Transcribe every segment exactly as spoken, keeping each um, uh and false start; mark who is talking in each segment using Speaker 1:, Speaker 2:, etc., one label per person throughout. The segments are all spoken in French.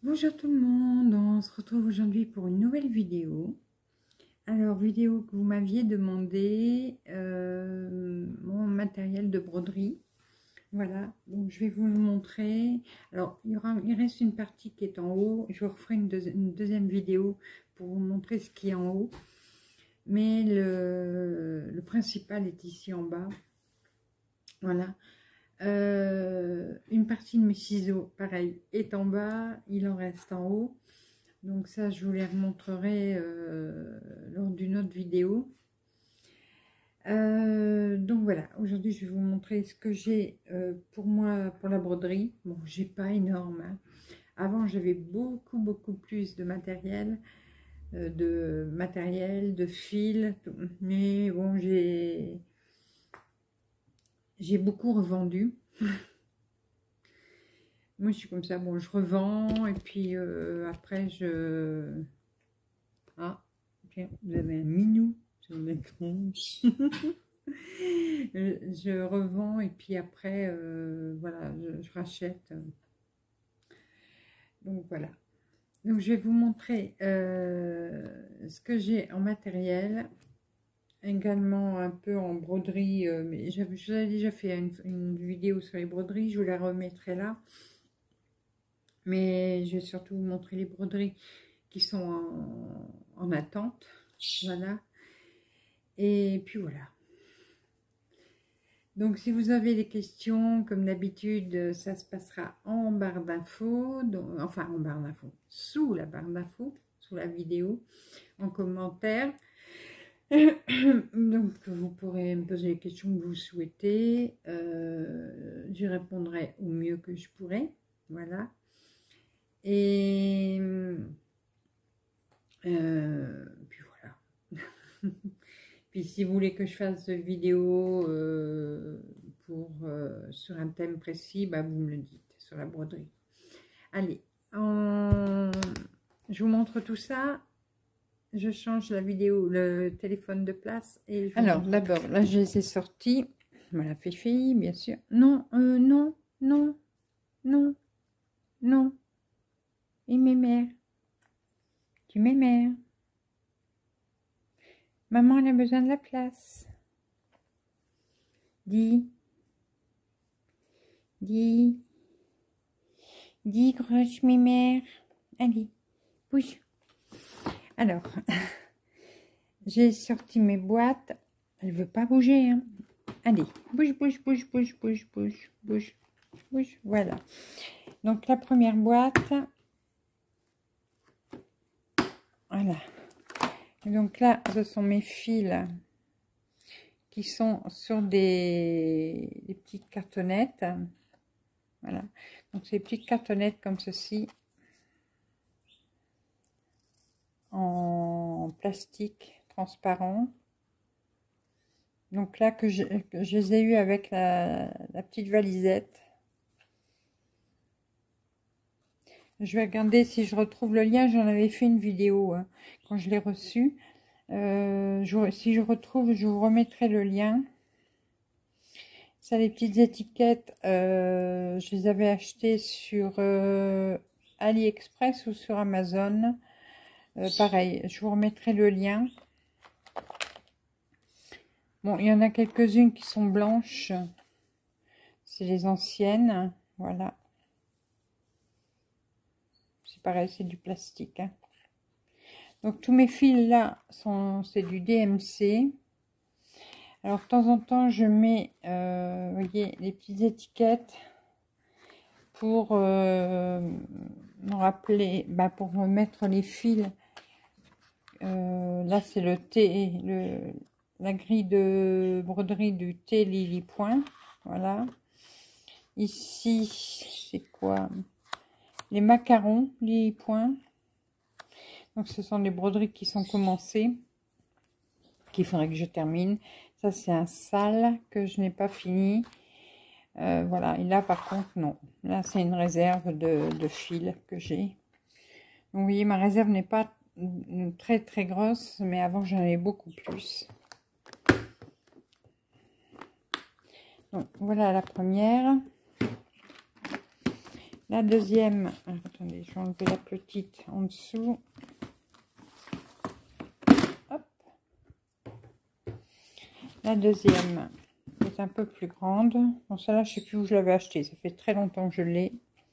Speaker 1: Bonjour tout le monde, on se retrouve aujourd'hui pour une nouvelle vidéo. Alors, vidéo que vous m'aviez demandé, euh, mon matériel de broderie. Voilà, donc je vais vous le montrer. Alors, il, y aura, il reste une partie qui est en haut. Je vous referai une, deuxi une deuxième vidéo pour vous montrer ce qui est en haut. Mais le, le principal est ici en bas. Voilà. Euh, une partie de mes ciseaux, pareil, est en bas, il en reste en haut. Donc ça, je vous les remontrerai euh, lors d'une autre vidéo. Euh, donc voilà, aujourd'hui, je vais vous montrer ce que j'ai euh, pour moi, pour la broderie. Bon, j'ai pas énorme. Hein. Avant, j'avais beaucoup, beaucoup plus de matériel, euh, de matériel, de fil. Mais bon, j'ai j'ai beaucoup revendu. Moi, je suis comme ça. Bon, je revends et puis euh, après, je... Ah, tiens, vous avez un minou sur l'écran. Je revends et puis après, euh, voilà, je, je rachète. Donc, voilà. Donc, je vais vous montrer euh, ce que j'ai en matériel. Également un peu en broderie. Euh, mais j'avais déjà fait une, une vidéo sur les broderies. Je vous la remettrai là. Mais je vais surtout vous montrer les broderies qui sont en, en attente. Voilà. Et puis voilà. Donc si vous avez des questions, comme d'habitude, ça se passera en barre d'infos. Enfin en barre d'infos. Sous la barre d'infos. Sous la vidéo. En commentaire. Donc vous pourrez me poser les questions que vous souhaitez. Euh, J'y répondrai au mieux que je pourrai. Voilà. Et euh, puis voilà. Puis si vous voulez que je fasse de vidéos euh, pour, euh, sur un thème précis, bah, vous me le dites, sur la broderie. Allez, on... je vous montre tout ça. Je change la vidéo, le téléphone de place. Et je Alors d'abord, là je les ai sortis. Voilà, Fifi, bien sûr. Non, euh, non, non, non, non. Et mes mères. Tu m'aimes. Maman, elle a besoin de la place. Dis. Dis. Dis, grosse mémère. Allez, bouge. Alors, j'ai sorti mes boîtes. Elle veut pas bouger. Hein. Allez, bouge, bouge, bouge, bouge, bouge, bouge, bouge, bouge. Voilà. Donc, la première boîte. Voilà. Et donc là, ce sont mes fils qui sont sur des, des petites cartonnettes. Voilà. Donc, ces petites cartonnettes comme ceci. En plastique transparent. Donc là, que je, que je les ai eu avec la, la petite valisette. Je vais regarder si je retrouve le lien. J'en avais fait une vidéo hein, quand je l'ai reçu. Euh, je, si je retrouve, je vous remettrai le lien. Ça, les petites étiquettes, euh, je les avais achetées sur euh, AliExpress ou sur Amazon. Euh, pareil, je vous remettrai le lien. Bon, il y en a quelques-unes qui sont blanches. C'est les anciennes. Voilà. C'est pareil, c'est du plastique. Hein. Donc, tous mes fils là, sont c'est du D M C. Alors, de temps en temps, je mets, euh, vous voyez, les petites étiquettes pour euh, me rappeler, bah, pour mettre les fils. Euh, là, c'est le T, le, la grille de broderie du T Lily Point. Voilà. Ici, c'est quoi? Les macarons Lily Point. Donc, ce sont des broderies qui sont commencées, qu'il faudrait que je termine. Ça, c'est un sale que je n'ai pas fini. Euh, voilà. Et là, par contre, non. Là, c'est une réserve de, de fil que j'ai. Donc, vous voyez, ma réserve n'est pas très, très grosse, mais avant, j'en avais beaucoup plus. Donc, voilà la première. La deuxième, alors, attendez, je vais enlever la petite en dessous. Hop. La deuxième est un peu plus grande. Bon, celle-là, je ne sais plus où je l'avais acheté. Ça fait très longtemps que je l'ai.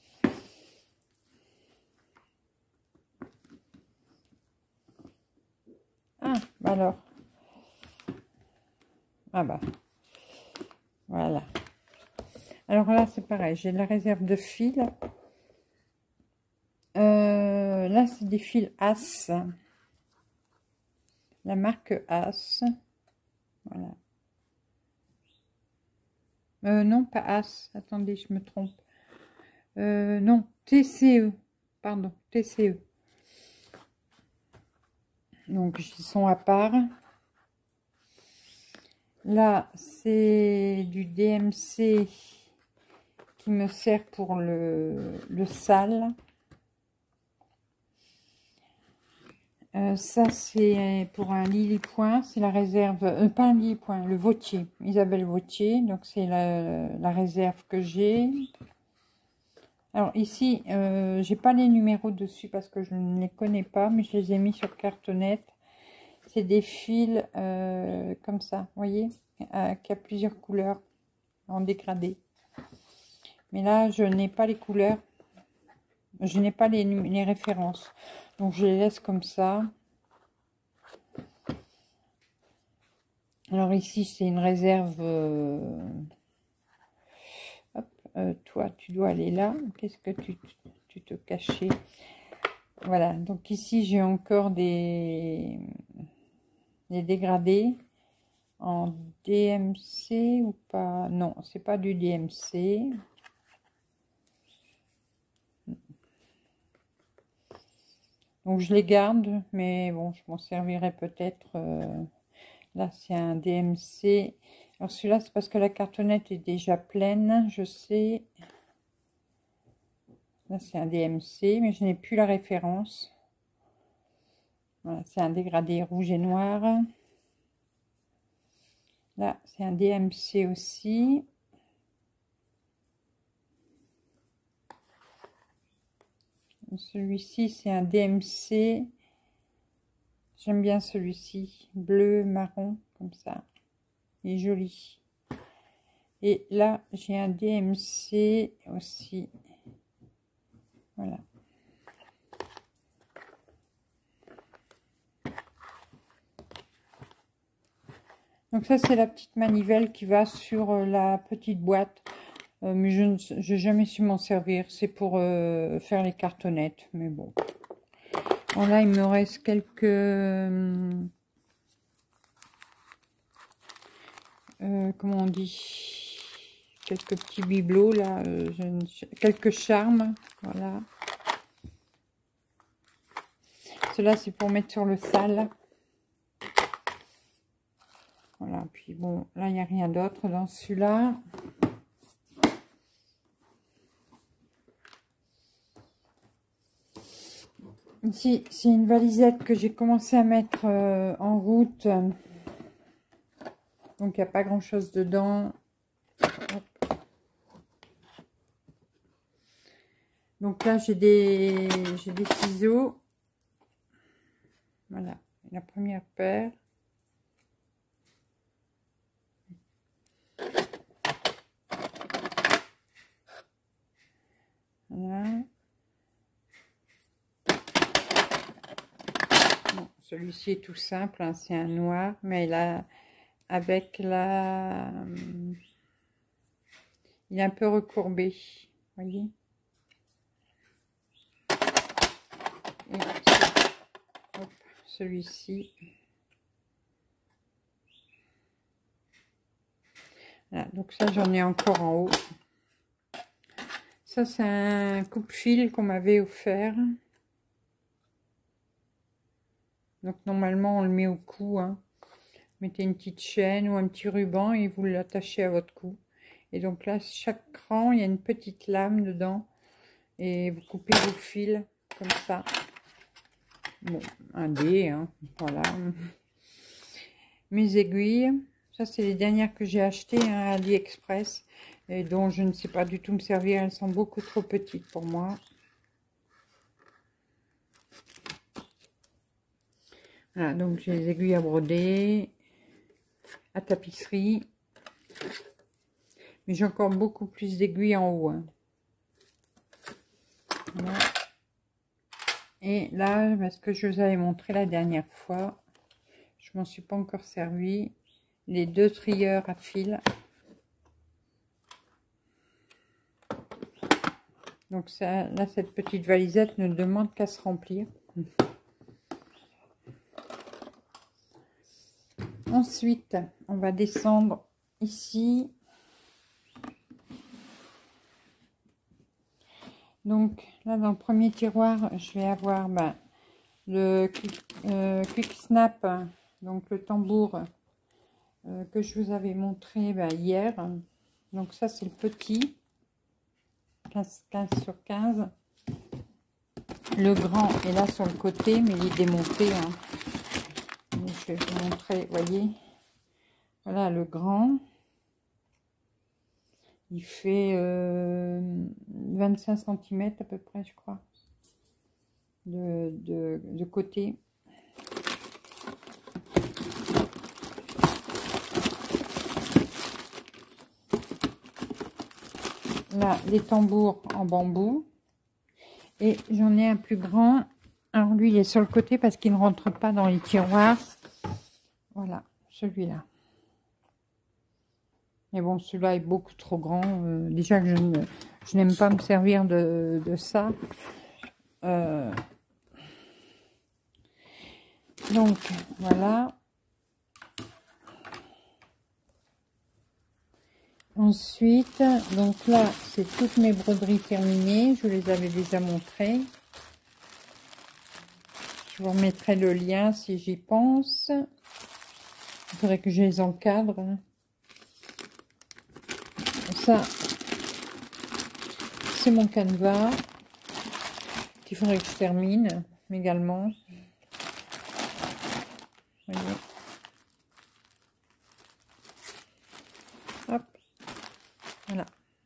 Speaker 1: Ah, bah alors. Ah bah. Voilà. Alors là, c'est pareil. J'ai de la réserve de fils. Euh, là, c'est des fils As. La marque As. Voilà. Euh, non, pas As. Attendez, je me trompe. Euh, non, T C E. Pardon, T C E. Donc, ils sont à part. Là, c'est du D M C qui me sert pour le, le sale. Euh, ça, c'est pour un Lily Point. C'est la réserve, euh, pas un Lily Point, le Vautier. Isabelle Vautier. Donc, c'est la, la réserve que j'ai. Alors, ici, euh, j'ai pas les numéros dessus parce que je ne les connais pas, mais je les ai mis sur cartonnette. C'est des fils euh, comme ça, vous voyez, euh, qui a plusieurs couleurs en dégradé. Mais là, je n'ai pas les couleurs. Je n'ai pas les, les références. Donc, je les laisse comme ça. Alors, ici, c'est une réserve. Euh, hop, euh, toi, tu dois aller là. Qu'est-ce que tu, tu te cachais? Voilà. Donc, ici, j'ai encore des, des dégradés en D M C ou pas? Non, c'est pas du D M C. Donc, je les garde, mais bon, je m'en servirai peut-être. Euh, là, c'est un D M C. Alors, celui-là, c'est parce que la cartonnette est déjà pleine, je sais. Là, c'est un D M C, mais je n'ai plus la référence. Voilà, c'est un dégradé rouge et noir. Là, c'est un D M C aussi. Celui-ci, c'est un D M C. J'aime bien celui-ci. Bleu, marron, comme ça. Il est joli. Et là, j'ai un D M C aussi. Voilà. Donc ça, c'est la petite manivelle qui va sur la petite boîte. Euh, mais je n'ai jamais su m'en servir. C'est pour euh, faire les cartonnettes. Mais bon. Bon, là, il me reste quelques... Euh, comment on dit? Quelques petits bibelots, là. Euh, je ne... Quelques charmes. Voilà. Cela, c'est pour mettre sur le sale. Voilà. Puis bon, là, il n'y a rien d'autre dans celui-là. Ici, c'est une valisette que j'ai commencé à mettre euh, en route. Donc, il n'y a pas grand-chose dedans. Hop. Donc là, j'ai des, j'ai des ciseaux. Voilà, la première paire. Voilà. Bon, celui-ci est tout simple, hein, c'est un noir, mais là, avec la... Il est un peu recourbé, voyez. Celui-ci. Voilà, donc ça, j'en ai encore en haut. Ça, c'est un coupe-fil qu'on m'avait offert. Donc, normalement, on le met au cou. Hein. Mettez une petite chaîne ou un petit ruban et vous l'attachez à votre cou. Et donc là, chaque cran, il y a une petite lame dedans. Et vous coupez vos fils comme ça. Bon, un dé, hein, voilà. Mes aiguilles. Ça, c'est les dernières que j'ai achetées hein, à AliExpress et dont je ne sais pas du tout me servir. Elles sont beaucoup trop petites pour moi. Voilà, donc j'ai les aiguilles à broder, à tapisserie. Mais j'ai encore beaucoup plus d'aiguilles en haut. Hein. Voilà. Et là, parce que je vous avais montré la dernière fois, je m'en suis pas encore servi. Les deux trieurs à fil. Donc ça, là, cette petite valisette ne demande qu'à se remplir. Ensuite, on va descendre ici. Donc là, dans le premier tiroir, je vais avoir ben, le quick, euh, quick Snap, donc le tambour euh, que je vous avais montré ben, hier. Donc ça, c'est le petit, quinze, quinze sur quinze. Le grand est là sur le côté, mais il est démonté. Hein. Je vais vous montrer, voyez. Voilà le grand. Il fait euh, vingt-cinq centimètres à peu près, je crois, de, de, de côté. Là, les tambours en bambou. Et j'en ai un plus grand. Alors lui, il est sur le côté parce qu'il ne rentre pas dans les tiroirs. Voilà, celui-là. Mais bon, celui-là est beaucoup trop grand. Euh, déjà que je, ne, je n'aime pas me servir de, de ça. Euh, donc, voilà. Ensuite, donc là, c'est toutes mes broderies terminées. Je vous les avais déjà montrées. Je vous remettrai le lien si j'y pense. Il faudrait que je les encadre. Ça, c'est mon canevas qu'il faudrait que je termine également. Voyez. Hop, voilà.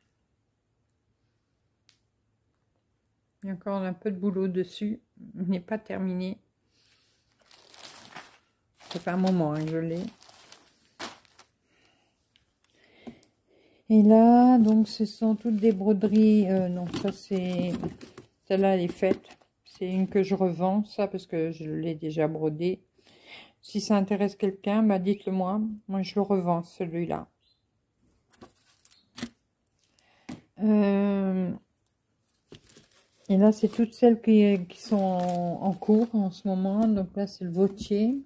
Speaker 1: Il y a encore un peu de boulot dessus, il n'est pas terminé. Ça fait un moment hein, que je l'ai. Et là, donc, ce sont toutes des broderies. Euh, non, ça, c'est... Celle-là, elle est faite. C'est une que je revends, ça, parce que je l'ai déjà brodée. Si ça intéresse quelqu'un, bah, dites-le moi. Moi, je le revends, celui-là. Euh... Et là, c'est toutes celles qui, qui sont en, en cours en ce moment. Donc là, c'est le Vautier.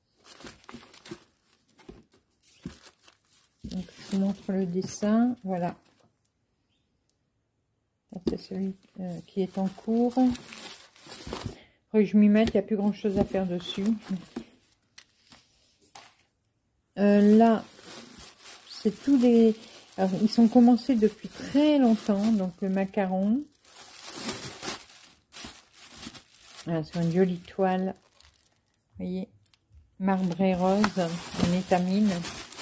Speaker 1: Donc, je vous montre le dessin. Voilà. C'est celui euh, qui est en cours. Il faudrait que je m'y mette. Il n'y a plus grand chose à faire dessus. Euh, là, c'est tous des... Alors, ils sont commencés depuis très longtemps. Donc, le macaron. Voilà, sur une jolie toile. Vous voyez, marbré rose en étamine.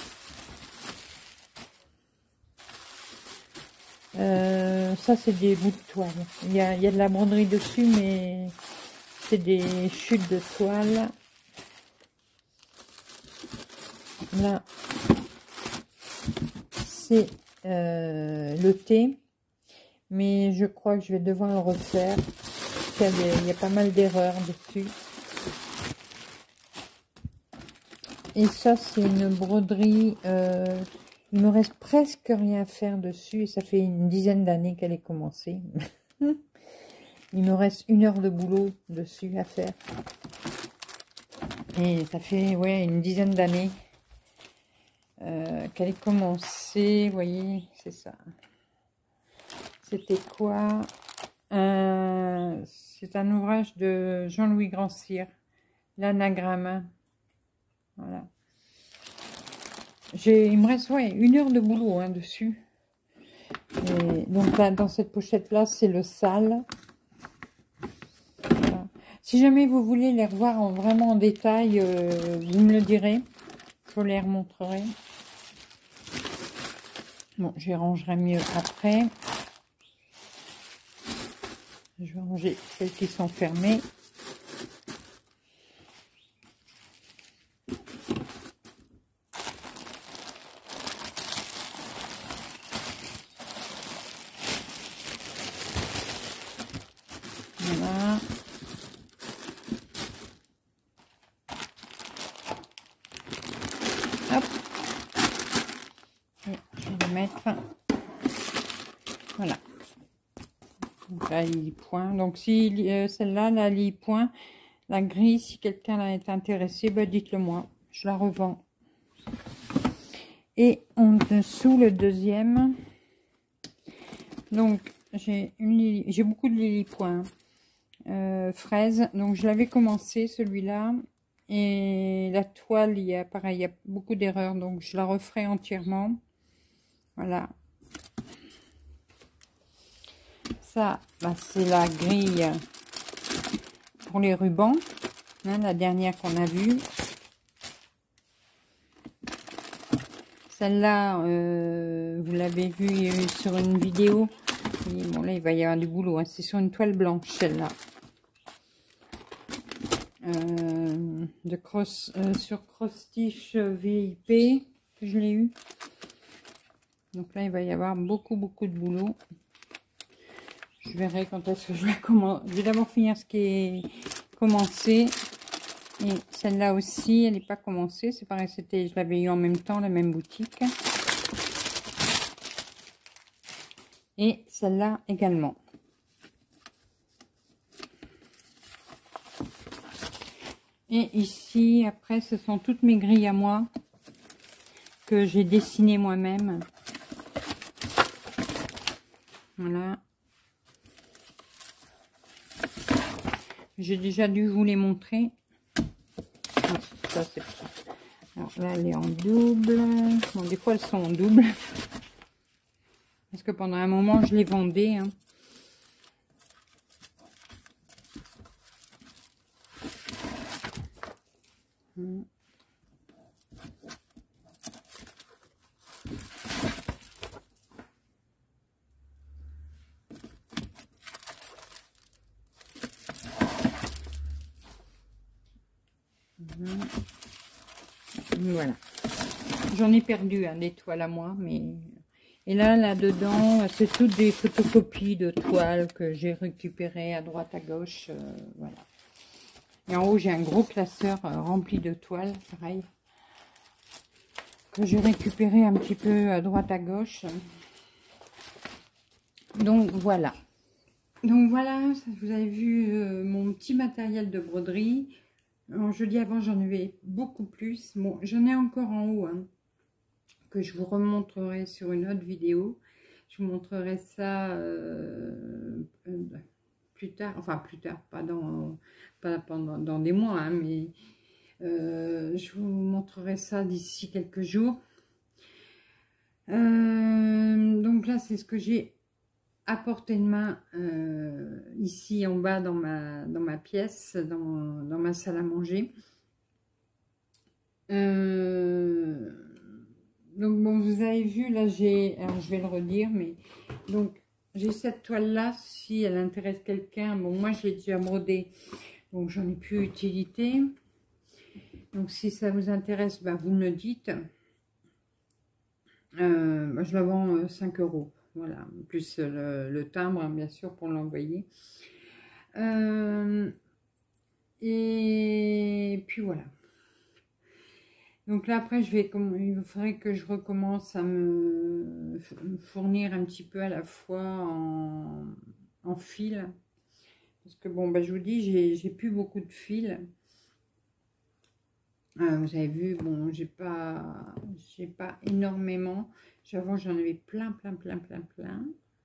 Speaker 1: Euh, ça, c'est des bouts de toile. Il y a, il y a de la broderie dessus, mais c'est des chutes de toile. Là, c'est euh, le thé, mais je crois que je vais devoir le refaire. Il y a, des, il y a pas mal d'erreurs dessus. Et ça, c'est une broderie. Euh, il me reste presque rien à faire dessus. Et ça fait une dizaine d'années qu'elle est commencée. Il me reste une heure de boulot dessus à faire. Et ça fait ouais une dizaine d'années euh, qu'elle est commencée. Vous voyez, c'est ça. C'était quoi? euh, C'est un ouvrage de Jean-Louis Grand-Cyr, l'anagramme. Voilà. Il me reste ouais, une heure de boulot hein, dessus. Et donc là, dans cette pochette là, c'est le sale. Voilà. Si jamais vous voulez les revoir en, vraiment en détail, euh, vous me le direz. Je vous les remontrerai. Bon, je les rangerai mieux après. Je vais ranger celles qui sont fermées. Voilà. Hop. Et je vais le mettre. Voilà. Donc là, il point. Donc si euh, celle-là, la lit point, la grille, si quelqu'un est intéressé, bah, dites-le moi. Je la revends. Et en dessous, le deuxième. Donc j'ai une j'ai beaucoup de lily point euh, fraise. Donc je l'avais commencé celui-là. Et la toile, il y a pareil, il y a beaucoup d'erreurs. Donc je la referai entièrement. Voilà. Ça, bah, c'est la grille pour les rubans, hein, la dernière qu'on a vue. Celle-là, euh, vous l'avez vue sur une vidéo. Et bon, là, il va y avoir du boulot. Hein. C'est sur une toile blanche, celle-là. Euh, de cross, euh, sur Cross Stitch V I P, que je l'ai eu. Donc là, il va y avoir beaucoup, beaucoup de boulot. Je verrai quand est-ce que je la commence. Je vais d'abord finir ce qui est commencé. Et celle-là aussi, elle n'est pas commencée. C'est pareil, c'était, je l'avais eu en même temps, la même boutique. Et celle-là également. Et ici, après, ce sont toutes mes grilles à moi que j'ai dessinées moi-même. Voilà. J'ai déjà dû vous les montrer. Non, ça c'est pas. Alors là, elle est en double. Bon, des fois, elles sont en double. Parce que pendant un moment, je les vendais. Hein. Voilà. J'en ai perdu hein, des toiles à moi, mais... Et là, là-dedans, c'est toutes des photocopies de toiles que j'ai récupérées à droite, à gauche. Euh, voilà. Et en haut, j'ai un gros classeur euh, rempli de toiles, pareil. Que j'ai récupéré un petit peu à droite, à gauche. Donc, voilà. Donc, voilà, vous avez vu euh, mon petit matériel de broderie. En jeudi avant, j'en avais beaucoup plus. Bon, j'en ai encore en haut, hein, que je vous remontrerai sur une autre vidéo. Je vous montrerai ça euh, euh, plus tard, enfin plus tard, pas dans, pas pendant dans des mois, hein, mais euh, je vous montrerai ça d'ici quelques jours. Euh, donc là, c'est ce que j'ai à portée de main euh, ici en bas dans ma, dans ma pièce, dans, dans ma salle à manger. Euh, donc bon, vous avez vu, là j'ai, alors je vais le redire, mais donc j'ai cette toile là, si elle intéresse quelqu'un, bon moi je l'ai déjà brodée, donc j'en ai plus utilité. Donc si ça vous intéresse, bah, vous me le dites. Euh, bah, je la vends euh, cinq euros. Voilà, plus le, le timbre, hein, bien sûr, pour l'envoyer. Euh, et puis voilà. Donc là, après, je vais, il faudrait que je recommence à me fournir un petit peu à la fois en, en fil. Parce que bon, bah, je vous dis, j'ai plus beaucoup de fils. Euh, vous avez vu, bon, j'ai pas, j'ai pas énormément. Avant, j'en avais plein, plein, plein, plein, plein.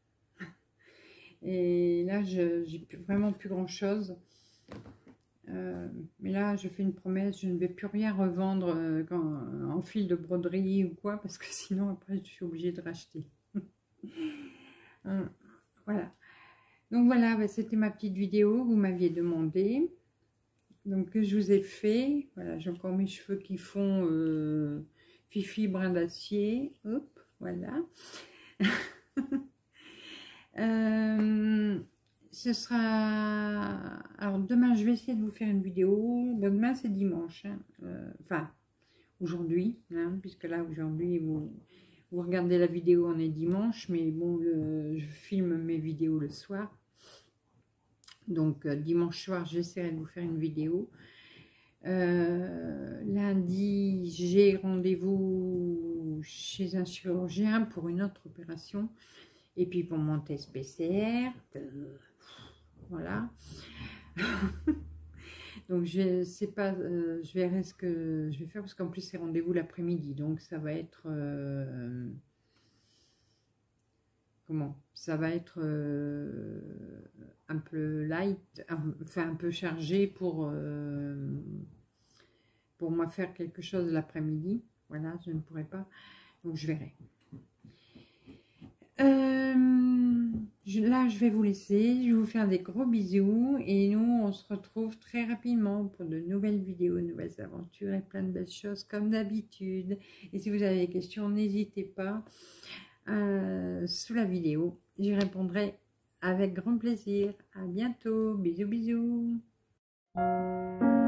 Speaker 1: Et là, je j'ai vraiment plus grand chose. Euh, mais là, je fais une promesse, je ne vais plus rien revendre euh, quand, en fil de broderie ou quoi, parce que sinon, après, je suis obligée de racheter. euh, voilà. Donc voilà, bah, c'était ma petite vidéo, vous m'aviez demandé. Donc, que je vous ai fait. Voilà, j'ai encore mes cheveux qui font euh, Fifi brin d'acier. Hop, voilà. euh, ce sera... Alors, demain, je vais essayer de vous faire une vidéo. Demain, c'est dimanche. Hein. Euh, enfin, aujourd'hui, hein, puisque là, aujourd'hui, vous, vous regardez la vidéo, on est dimanche. Mais bon, le, je filme mes vidéos le soir. Donc, euh, dimanche soir, j'essaierai de vous faire une vidéo. Euh, lundi, j'ai rendez-vous chez un chirurgien pour une autre opération. Et puis pour mon test P C R. Euh, voilà. Donc je sais pas, euh, je verrai ce que je vais faire parce qu'en plus c'est rendez-vous l'après-midi. Donc ça va être... Euh, comment ça va être euh, un peu light, enfin un peu chargé pour, euh, pour moi faire quelque chose l'après-midi. Voilà, je ne pourrai pas. Donc je verrai. Euh, je, là, je vais vous laisser. Je vais vous faire des gros bisous. Et nous, on se retrouve très rapidement pour de nouvelles vidéos, de nouvelles aventures et plein de belles choses comme d'habitude. Et si vous avez des questions, n'hésitez pas euh, sous la vidéo. J'y répondrai avec grand plaisir. À bientôt. Bisous, bisous.